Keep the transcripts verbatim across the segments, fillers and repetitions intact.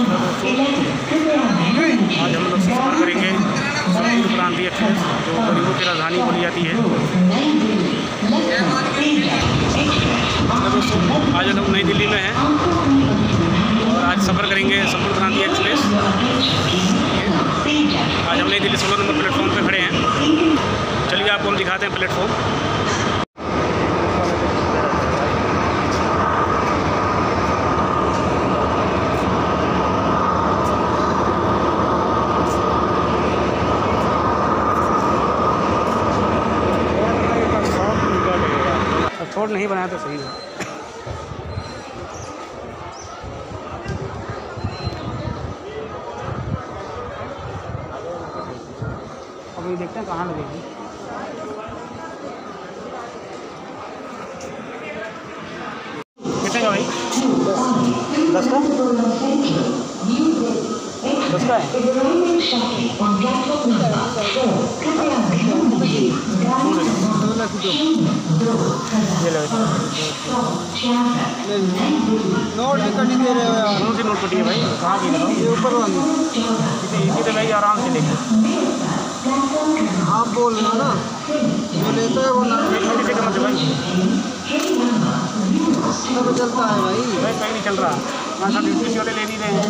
आज हम लोग सफ़र करेंगे संपूर्ण क्रांति एक्सप्रेस जो गरीबों की राजधानी बोली जाती है। दोस्तों आज हम नई दिल्ली में हैं और आज सफ़र करेंगे संपूर्ण क्रांति एक्सप्रेस। आज हम नई दिल्ली सोलह नंबर प्लेटफॉर्म पे खड़े हैं। चलिए आपको हम दिखाते हैं प्लेटफॉर्म। छोड़ नहीं बनाया तो सही है। अब ये देखते हैं कहाँ लगेगी। कितने का भाई? दस का दस का है। नोट भी कटी दे रहे हो यार। कौन सी नोट कटी है भाई? कहाँ की लगाओ? ये ऊपर वाली इसी तो भाई आराम से लेंगे। आप बोल रहे हो ना, जो लेता है वो ना छोटी से कम से भाई सब चलता है भाई। भाई कहीं नहीं चल रहा। मैं सब ड्यूटी से वाले ले नहीं रहे हैं।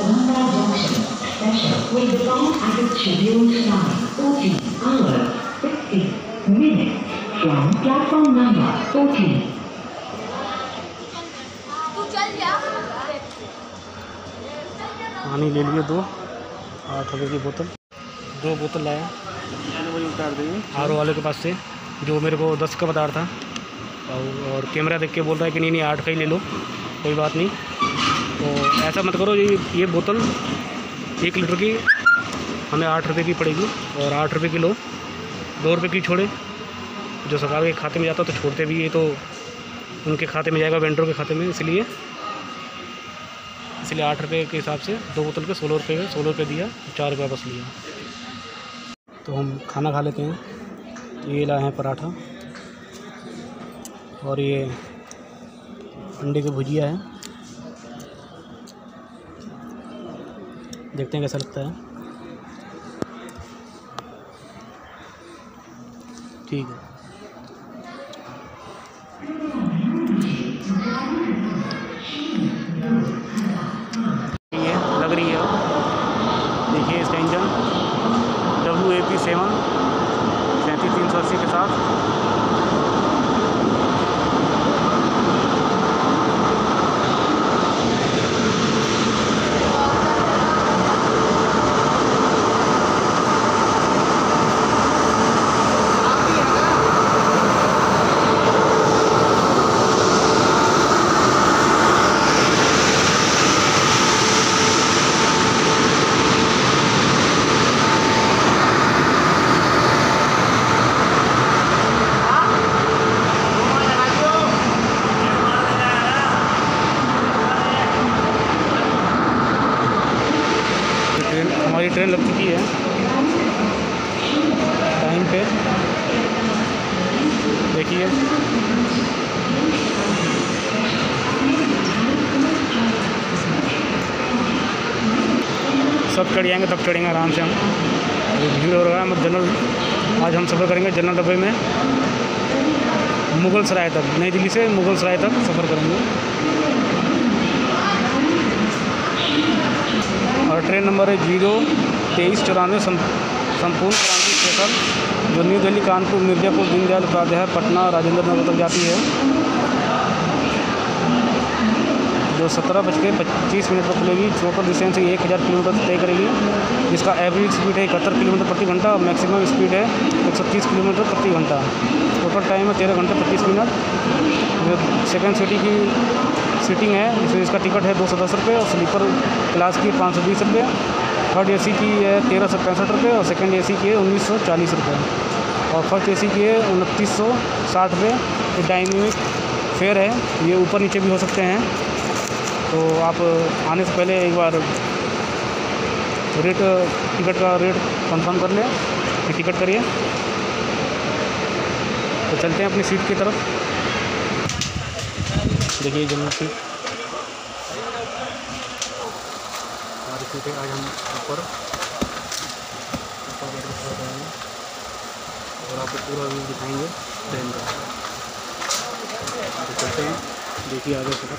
पानी ले लिए दो, आठ रुपये की बोतल, दो बोतल लाया वही उतार देंगे आर ओ वाले के पास से, जो मेरे को दस का बता रहा था। और, और कैमरा देख के बोल रहा है कि नहीं नहीं आठ का ही ले लो, कोई बात नहीं। तो ऐसा मत करो, ये ये बोतल एक लीटर की हमें आठ रुपये की पड़ेगी और आठ रुपये की लो, दो रुपये की छोड़े। जो सरकार के खाते में जाता तो छोड़ते भी, ये तो उनके खाते में जाएगा, वेंडरों के खाते में, इसलिए इसलिए आठ रुपये के हिसाब से दो बोतल के सोलह रुपये में सोलह रुपये दिया, चार रुपये वापस लिया। तो हम खाना खा लेते हैं। ये लाए हैं पराठा और ये अंडे की भुजिया है। देखते हैं कैसा लगता है। ठीक है। ये लग रही है, देखिए इसका engine W A P seven सैंतीस तीन सौ अस्सी के साथ। हमारी ट्रेन लग चुकी है टाइम पे, देखिए। सब चढ़ जाएंगे तब चढ़ेंगे आराम से हम। भीड़ हो रहा है मत। जनरल आज हम सफ़र करेंगे जनरल डब्बे में, मुगल सराय तक, नई दिल्ली से मुगल सराय तक सफ़र करेंगे। और ट्रेन नंबर है जीरो तेईस चौरानवे संपूर्ण क्रांति स्पेशल, जो न्यू दिल्ली, कानपुर, मिर्ज़ापुर, दीनदयाल उपाध्याय, पटना, राजेंद्र नगर तक जाती है, जो सत्रह बज के पच्चीस मिनट पर खुलेगी। टोटल डिस्टेंस एक हज़ार किलोमीटर तय करेगी, जिसका एवरेज स्पीड है इकहत्तर किलोमीटर प्रति घंटा और मैक्सिमम स्पीड है एक सौ तीस किलोमीटर प्रति घंटा। टोटल टाइम है तेरह घंटे पच्चीस मिनट। जो सेकेंड सिटी की सीटिंग है, इसमें इसका टिकट है दो सौ दस रुपये और स्लीपर क्लास की पाँच सौ बीस रुपये। थर्ड एसी की है तेरह सौ पैंसठ रुपये और सेकेंड एसी की है उन्नीस सौ चालीस रुपये और फर्स्ट एसी की है उनतीस सौ साठ रुपये। ये डायनेमिक फेयर है, ये ऊपर नीचे भी हो सकते हैं। तो आप आने से पहले एक बार रेट टिकट का रेट कंफर्म कर लें, टिकट करिए। तो चलते हैं अपनी सीट की तरफ। देखिए जनरल सीट, हमारी सीधे आज हम ऊपर ऊपर बैठ कर रहे हैं और आपको पूरा व्यू दिखाएंगे ट्रेन का। तो चलते हैं, देखिए आगे सफर।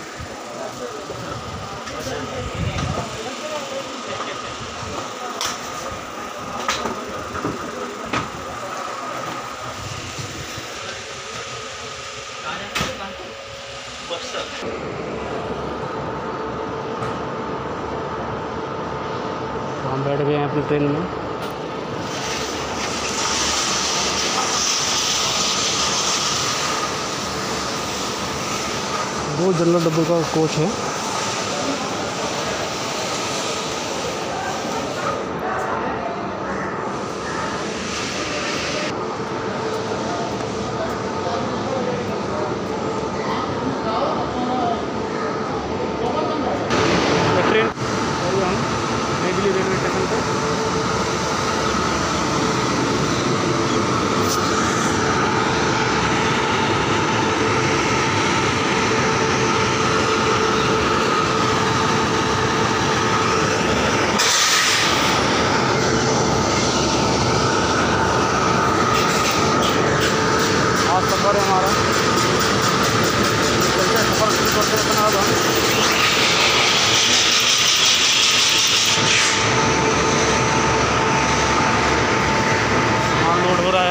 तो हम बैठ गए हैं अपनी ट्रेन में। दो जनरल डब्बे का कोच है। ट्रेन हम नई दिल्ली रेलवे स्टेशन पर। आज सफ़र है हमारा, चलते सफ़र शुरू करते हैं अपना। अब हम सामान लोड हो रहा है।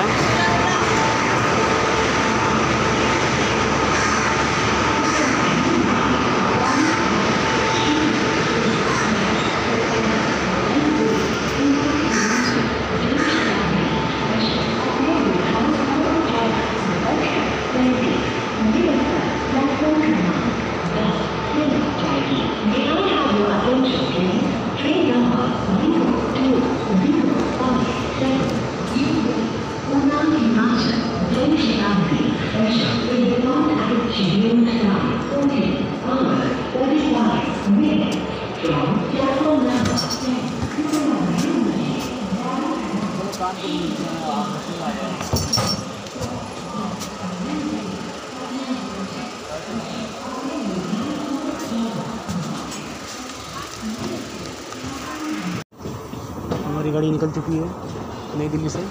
हमारी गाड़ी निकल चुकी है नई दिल्ली से।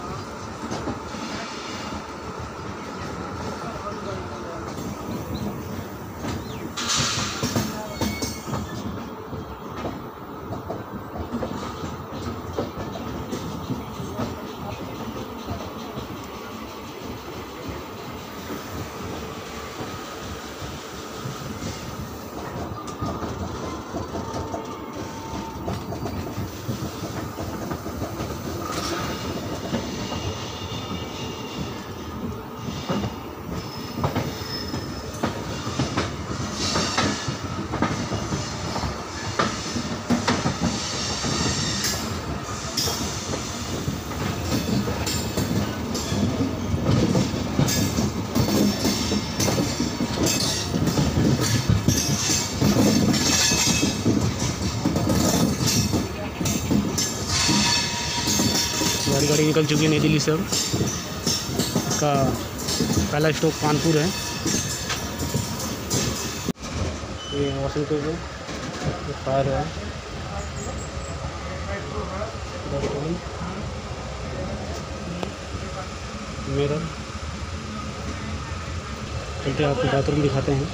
हमारी गाड़ी निकल चुकी है नई दिल्ली से। अब इसका पहला स्टॉप कानपुर है। ये वाशिंगटन है, ये फायर है, मिरर। चलते आपको बाथरूम दिखाते हैं।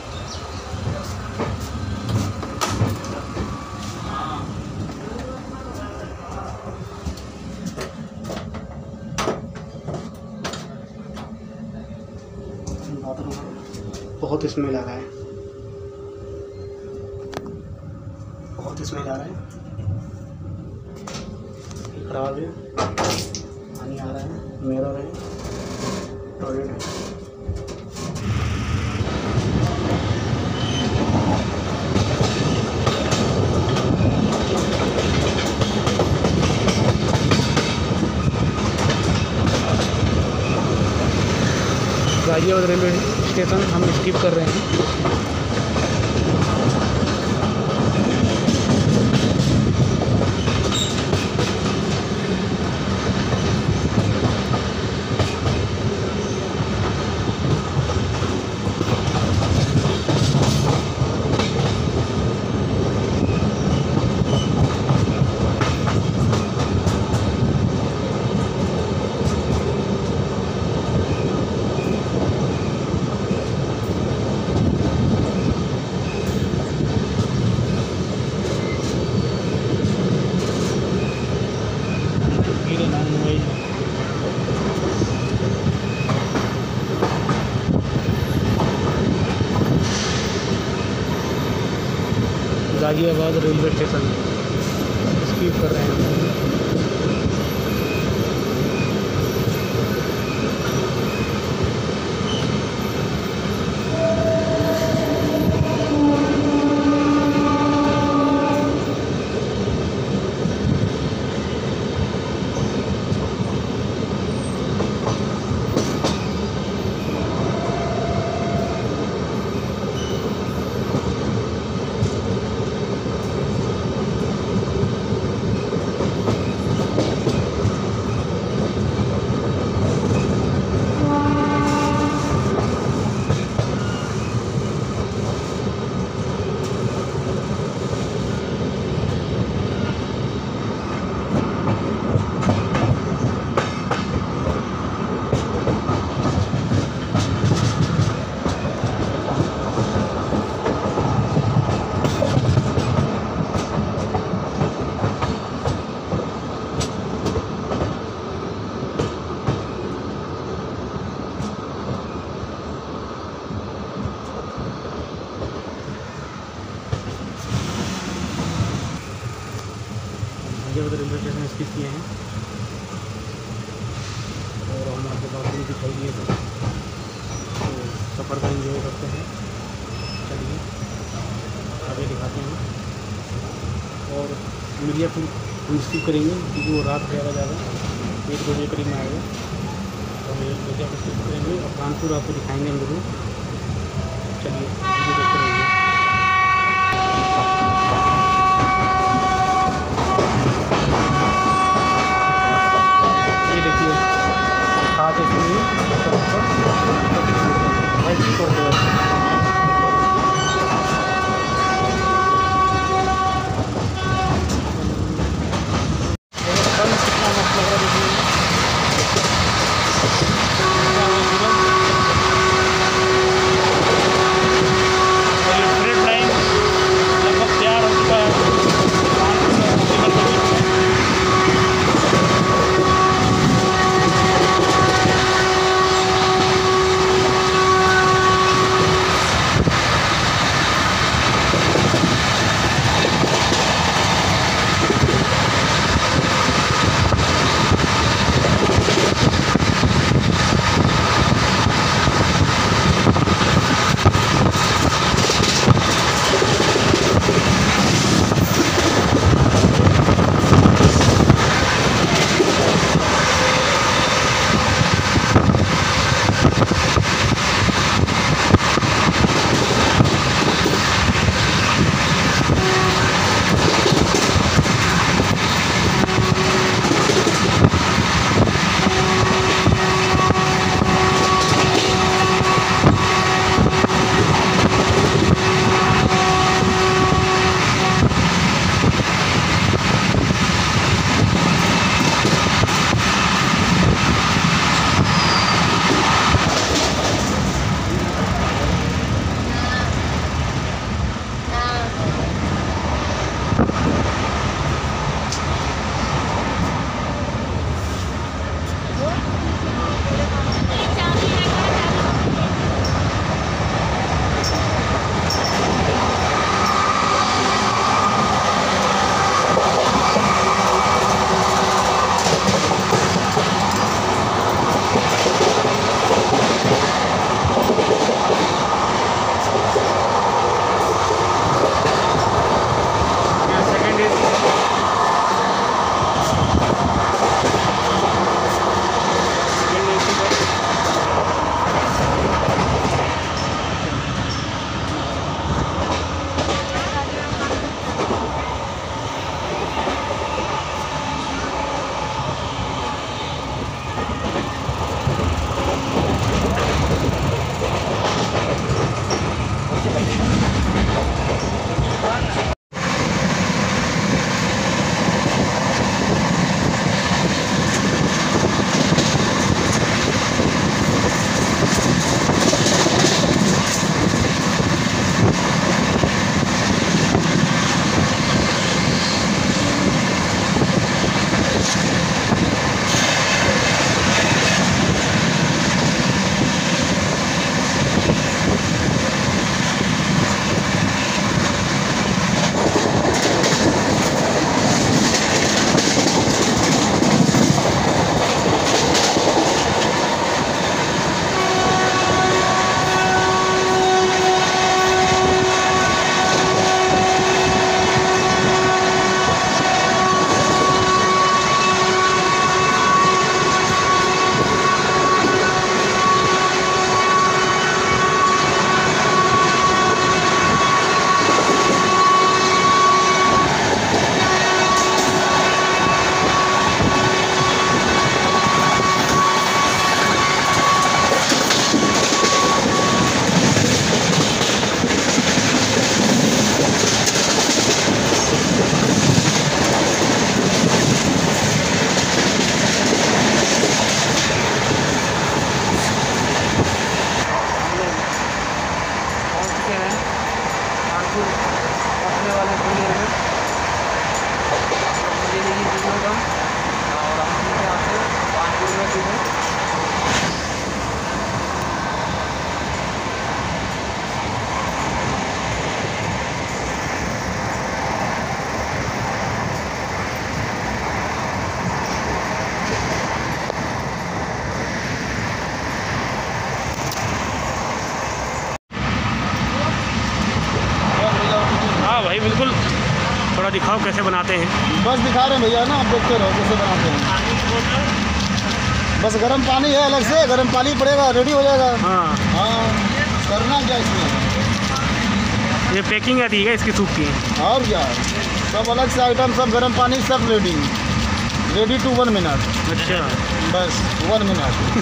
बहुत स्मेल आ रहा है, बहुत स्मेल आ रहा है। खराब है, पानी आ रहा है, मिरर है, टॉयलेट है। गाजियाबाद रेलवे स्टेशन हम स्किप कर रहे हैं। गाजियाबाद रेलवे स्टेशन स्कीप कर रहे हैं। गाजियाबाद रेलवे स्टेशन स्किप किए हैं और हम आपको बाथरूम दिखाई दिए थे, तो सफ़र का एंजॉय करते हैं। चलिए आगे दिखाते हैं और मिर्ज़ापुर हम स्किप करेंगे क्योंकि वो रात ग्यारह ज़्यादा एक बजे करीब में आएगा, तो हम मिर्ज़ापुर स्किप करेंगे और कानपुर आपको दिखाएंगे हम जरूर। चलिए वीडियो देखते रहिए। बनाते हैं। बस दिखा रहे हैं भैया ना, आप देखते रहो कैसे बनाते हैं। बस गर्म पानी है अलग से, गर्म पानी पड़ेगा, रेडी हो जाएगा। हाँ हाँ, करना क्या इसमें। ये पैकिंग आती है इसकी सूप की। और क्या, सब अलग से आइटम, सब गर्म पानी, सब ready ready two one minute. अच्छा, बस वन मिनट।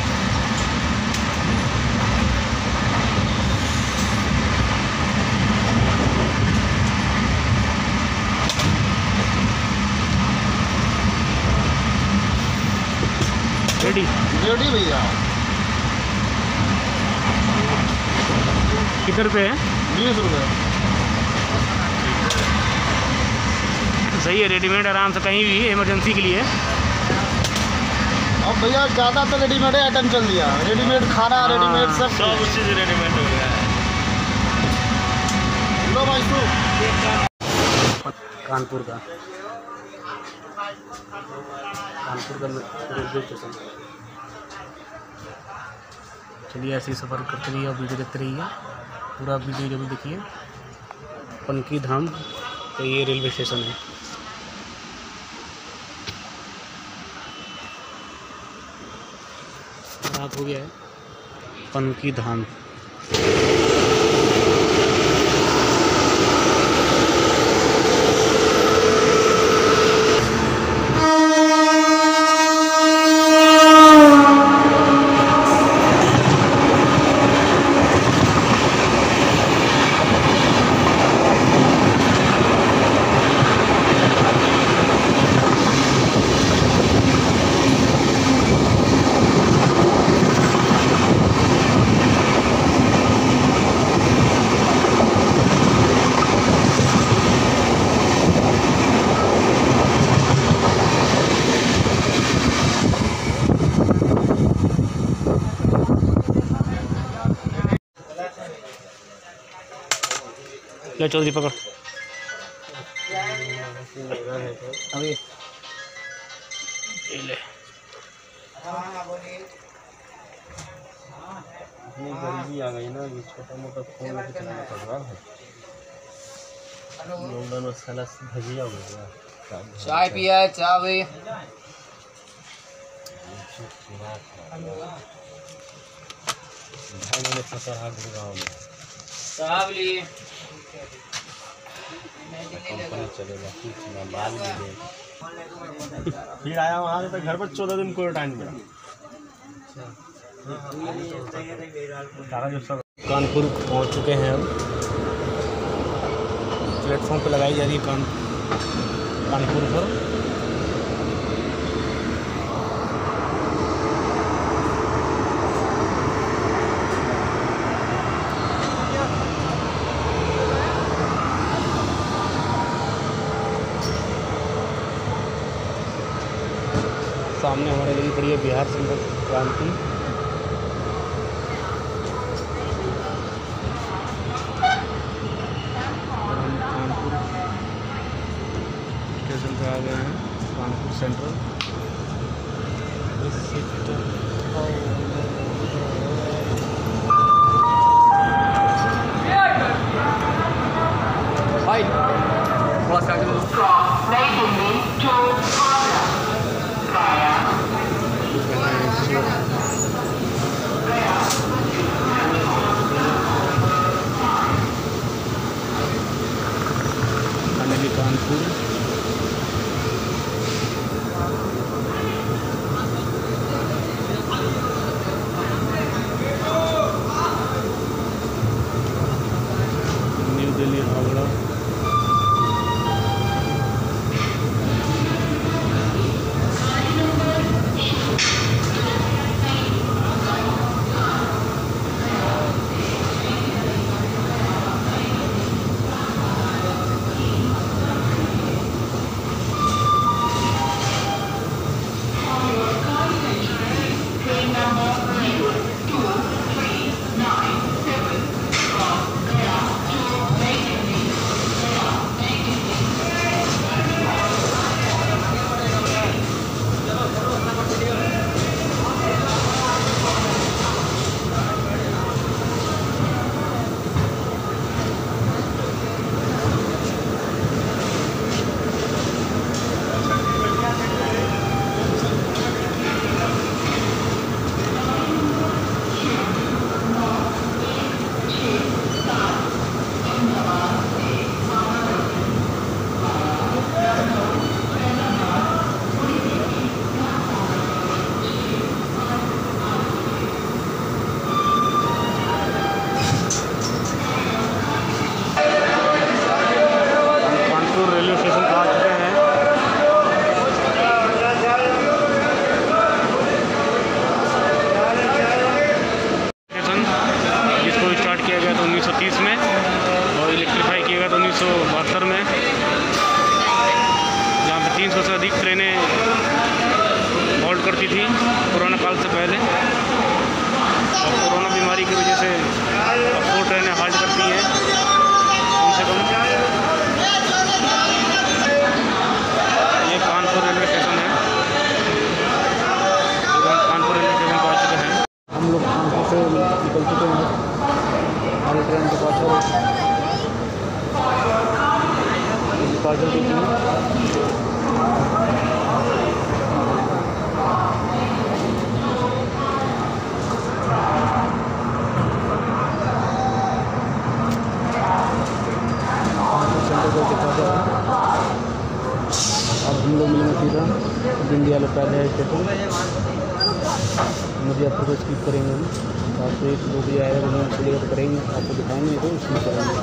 रेडी रेडी भैया। कितने रुपये है? बीस रुपये। सही है, रेडीमेड आराम से कहीं भी इमरजेंसी के लिए। अब भैया ज़्यादा तो रेडीमेड आइटम चल दिया, रेडीमेड खाना, हाँ, रेडीमेड सब सब उसी से रेडीमेड हो गया है। लो भाई सूप। कानपुर का कानपुर का रेलवे स्टेशन। चलिए ऐसे ही सफ़र करते रहिए और वीडियो देखते रहिए, पूरा वीडियो जरूर देखिए। पनकी धाम, तो ये रेलवे स्टेशन है। रात हो गया है। पनकी धाम ले चौधरी पकड़। अभी ये ले। इतनी गरीबी आ गई ना, ये छोटा मोटा फोन लेके चलना पड़ रहा है। लॉकडाउन में साला भजिया हो गया। चाय पिया है, चाय भी। भाई मैंने फंसा हाथ गाँव में साहब लिए कंपनी चलेगा, कुछ ना माल मिले। फिर आया वहाँ से, तो घर पर चौदह दिन क्वारंटाइन में। कानपुर पहुंच चुके हैं। अब प्लेटफॉर्म पे लगाई जा रही है कान कानपुर पर। सामने हमारे लगी पड़ी है बिहार संपर्क क्रांति। हम कानपुर स्टेशन पे आ गए हैं, कानपुर सेंट्रल। भाई थोड़ा सा फाइनली कानपुर। न्यू दिल्ली हावड़ा। से अधिक ट्रेनें हॉल्ट करती थी कोरोना काल से पहले, और कोरोना बीमारी की वजह से अब दो ट्रेनें हॉल्ट करती हैं कम से कम। ये कानपुर रेलवे स्टेशन है, कानपुर रेलवे स्टेशन पहुँच चुके हैं हम लोग। कानपुर से निकल चुके हैं, हमारी ट्रेन के पास डिपार्चर देती है। अब हम लोग मिलेंगे सीधा दीनदयाल उपाध्याय स्टेशन, मुजफ्फरपुर को स्किप करेंगे हम। आपको एक दो बजे आएगा तो चलेगा तो करेंगे, आपको दिखाएंगे तो स्किप करेंगे।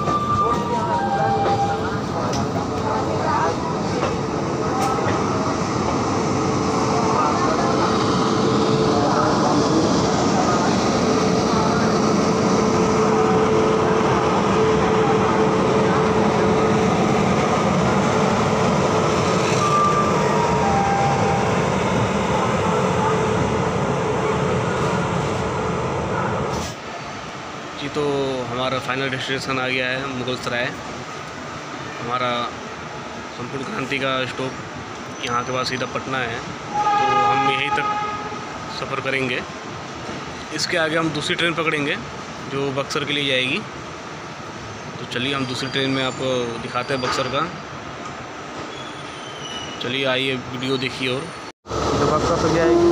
जी तो हमारा फाइनल डेस्टिनेशन आ गया है मुगल सराय। हमारा संपूर्ण क्रांति का स्टॉप यहाँ के बाद सीधा पटना है, तो हम यहीं तक सफ़र करेंगे। इसके आगे हम दूसरी ट्रेन पकड़ेंगे जो बक्सर के लिए जाएगी। तो चलिए हम दूसरी ट्रेन में आपको दिखाते हैं बक्सर का। चलिए आइए वीडियो देखिए। और तो बक्सर तक जाएगी,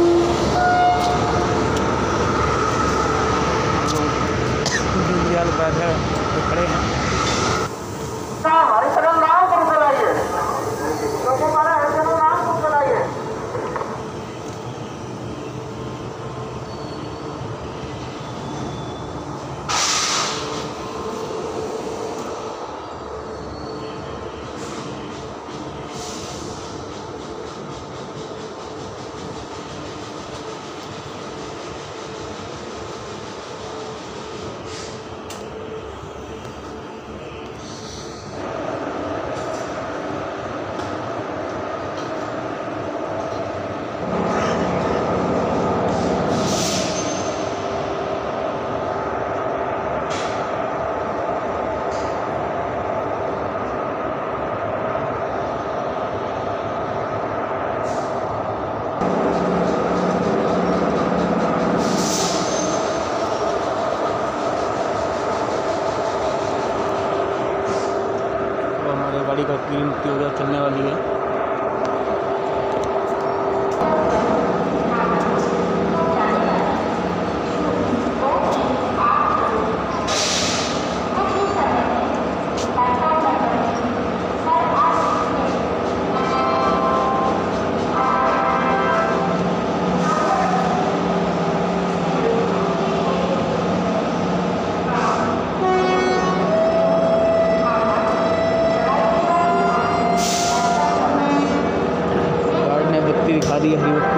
दीनदयाल उपाध्याय तो खड़े हैं। गाड़ी का की मुक्ति हो गया, चलने वाली है। दिखा दी हरी बत्ती।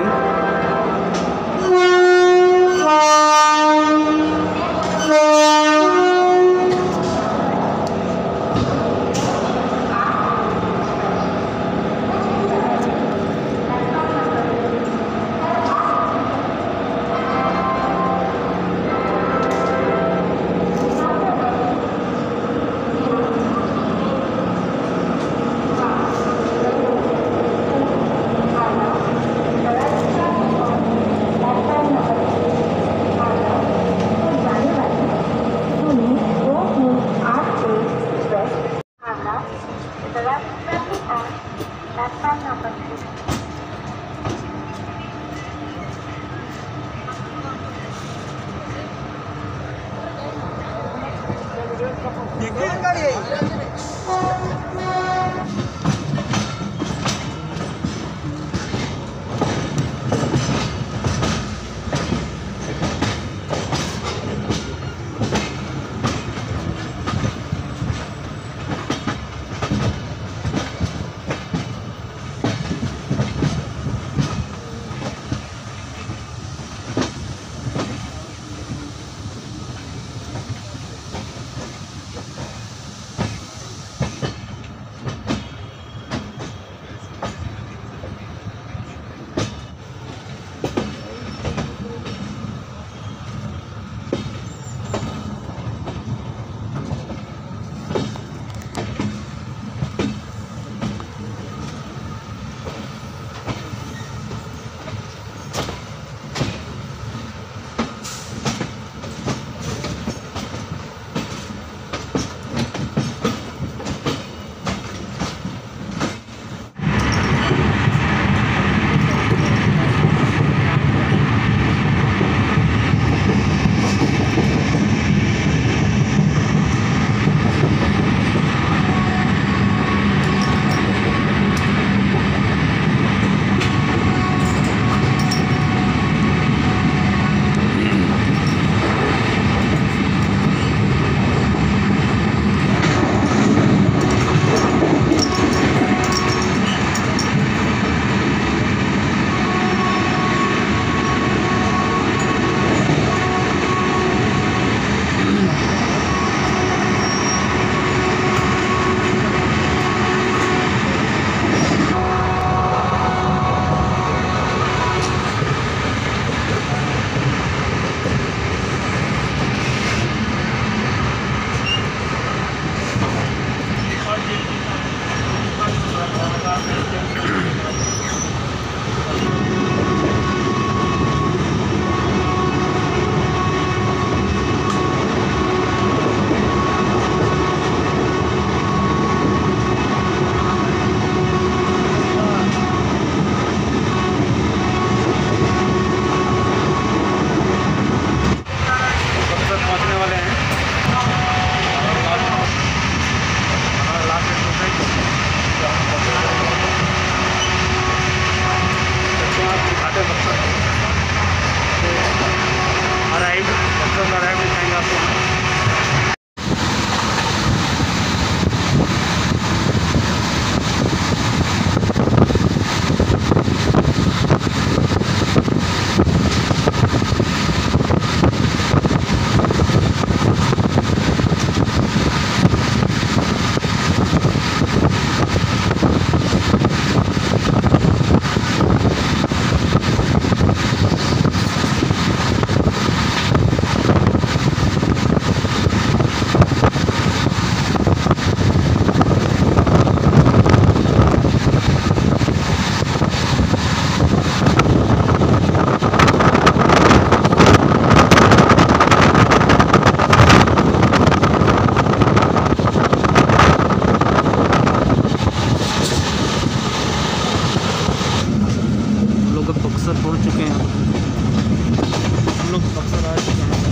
तक पहुंच चुके हैं। हम लोग बक्सर आ चुके हैं।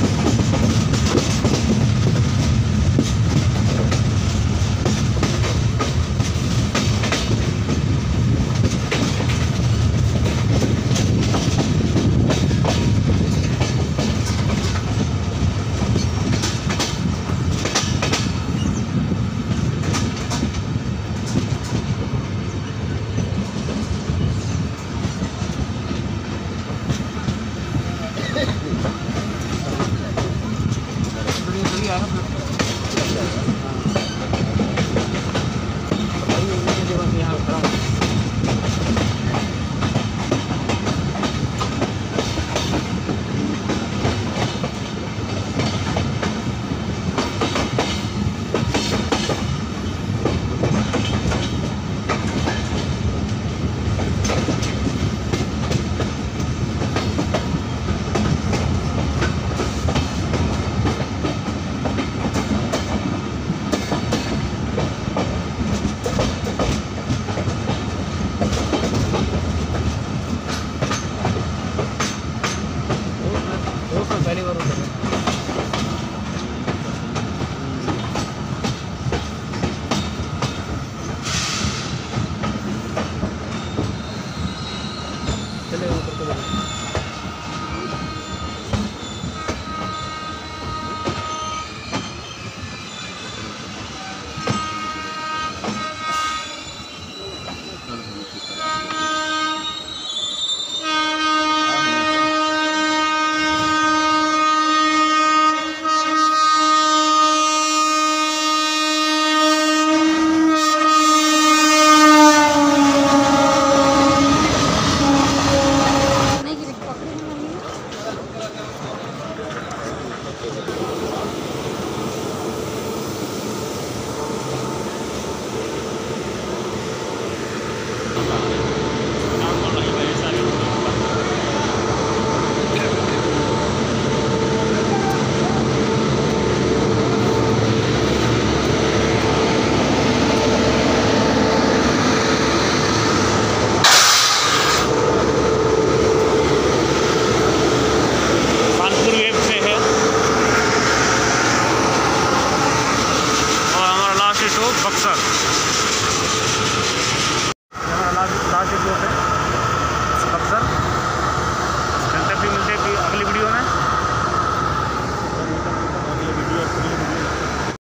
पहली बार उतरे। चले ऊपर को हाँ।